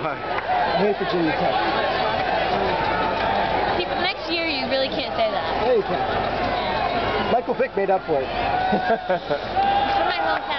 Why? I hate Virginia Tech. See, next year you really can't say that. Yeah, you can. Michael Vick made up for it. It's from my hometown.